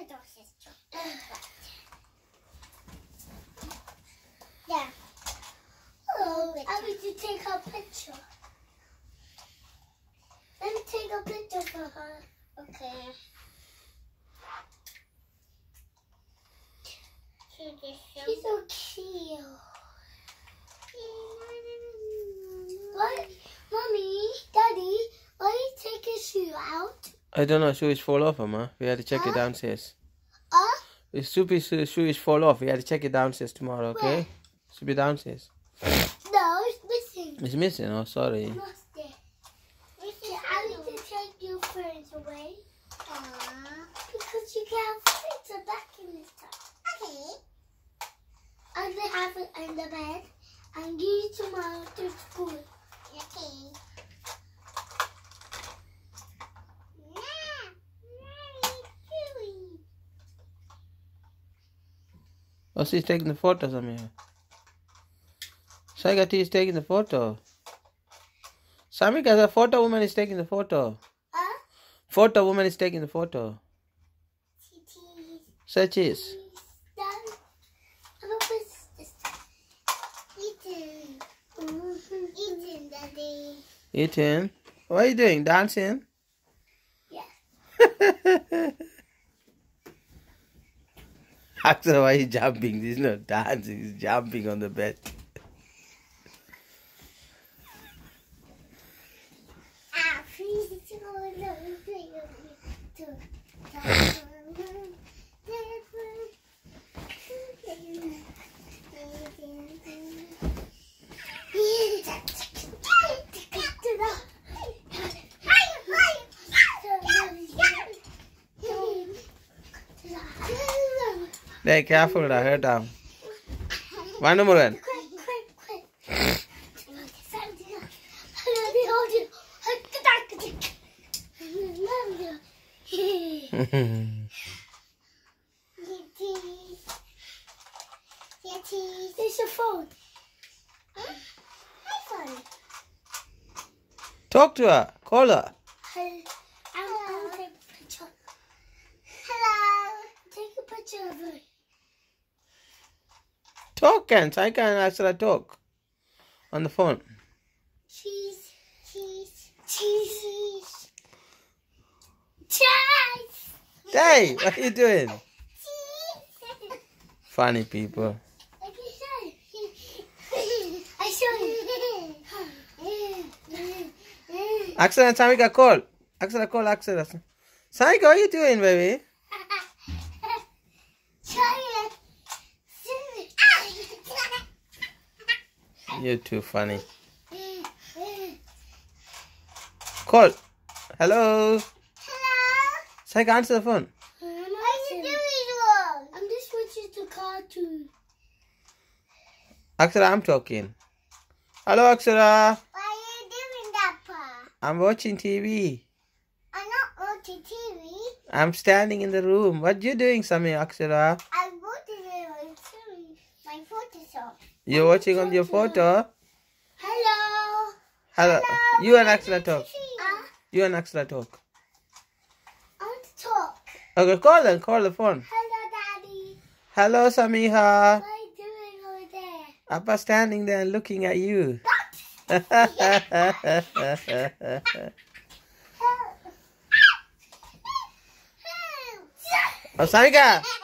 Yeah. Oh, I need to take a picture. Let me take a picture for her. Okay. She's so cute. What? Mommy, Daddy, why you take your shoe out? I don't know, shoe is fall off, Mama. We had to check it downstairs. If Soupy's shoe is fall off, we had to check it downstairs tomorrow, okay? Where? Should be downstairs. No, it's missing. It's missing? Oh, sorry. It's not there. I need to take your friends away. Because you can have friends back in this time. Okay. And they have it in the bed. And give it tomorrow to school. Okay. Oh, she's taking the photo, Samika. Saigati is taking the photo. Samika, the photo woman is taking the photo. Photo woman is taking the photo. Say cheese. Eating, Daddy. Eating? What are you doing? Dancing? Yeah. After why he's jumping? This is not dancing, he's jumping on the bed. Hey, careful, I hurt down. One more one. There's your phone. iPhone. Talk to her. Call her. I'll take a picture. Hello. Take a picture of her. Talk, Kent. I can actually talk on the phone. Cheese. Cheese. Hey, what are you doing? Cheese. Funny people. I show you. Axel and Samika, call. Axel, call Axel. Samika, what are you doing, baby? You're too funny. Call. Hello. Samika, answer the phone. What are you doing? I'm just watching the cartoon. Axel, I'm talking. Hello, Axel. Why are you doing that, Pa? I'm watching TV. I'm not watching TV. I'm standing in the room. What you doing, Samia, Axel? I'm watching my Photoshop. You're watching on your photo? Hello. Hello. You and Axel talk. You and Axel talk. I want to talk. Okay, call them. Call the phone. Hello, Daddy. Hello, Samiha. What are you doing over there? Appa standing there and looking at you. Oh, Samika.